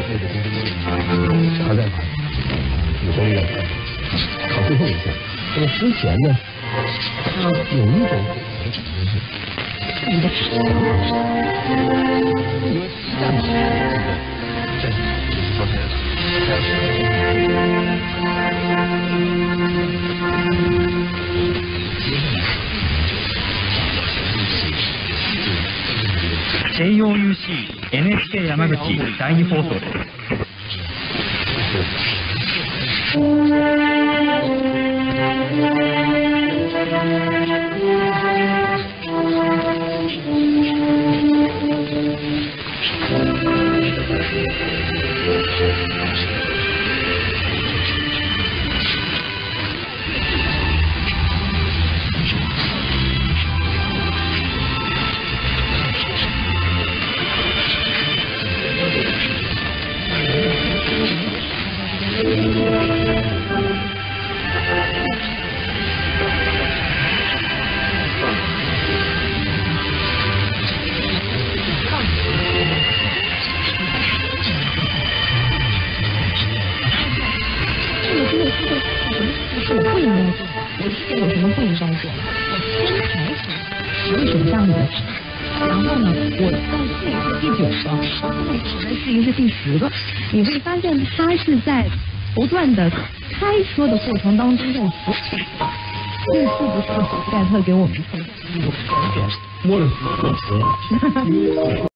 他在指挥着考最后一项。那么之前呢，他有一种一个想法，因为干嘛？这昨天 JOUC NHK 山口第2放送です。为什么这样子的？然后呢，我到这里是第9个，这里是第10个，你会发现它是在不断的开车的过程当中在这是不是盖特给我们呈现一种感觉？ 摸着死